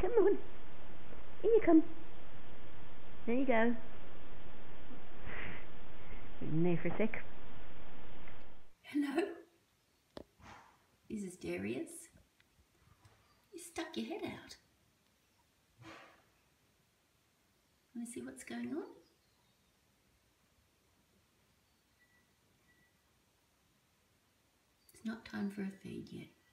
Come on. In you come. There you go. In there for a sec. Hello? This is Darius. You stuck your head out. Want to see what's going on? It's not time for a feed yet.